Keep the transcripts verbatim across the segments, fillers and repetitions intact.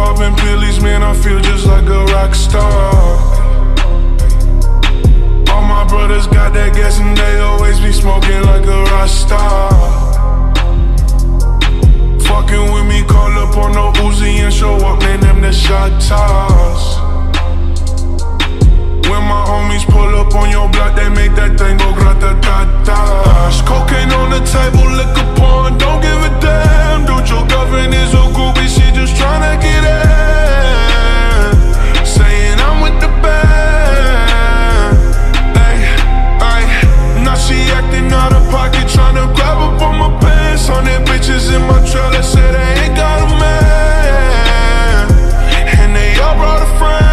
popping pillies, man, I feel just like a rock star. All my brothers got that gas and they always be smoking like a rock star. Fucking with me, call up on no Uzi and show up, man, them the shot toss. When my homies pull up on your block, they make that thing go grata-ta-ta. Cocaine on the table, liquor porn, don't give a damn. Dude, your girlfriend is a groupie, she just tryna get in. Saying I'm with the band. Ay, ay, now she acting out of pocket, tryna grab up on my pants. On them bitches in my trailer, say they ain't got a man, and they all brought a friend.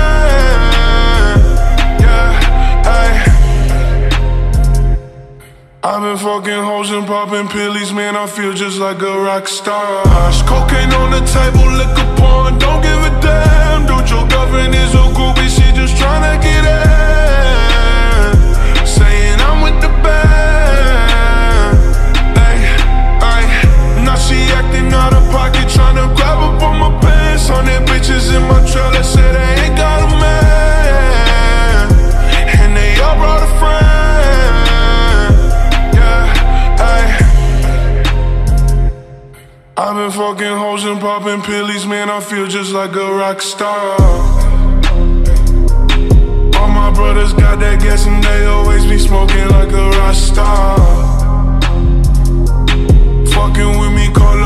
I've been fucking hoes and popping pillies, man, I feel just like a rock star. Cocaine on the table, liquor porn, don't give a damn. Dude, your girlfriend is a groupie, she just tryna get in. Saying I'm with the band. Ay, ay, now she acting out of pocket, tryna grab up on my pants. On them bitches in my trailer, say they ain't got a man, and they all brought a friend. I've been fucking hoes and popping pillies, man, I feel just like a rock star. All my brothers got that gas and they always be smoking like a rock star. Fucking with me, call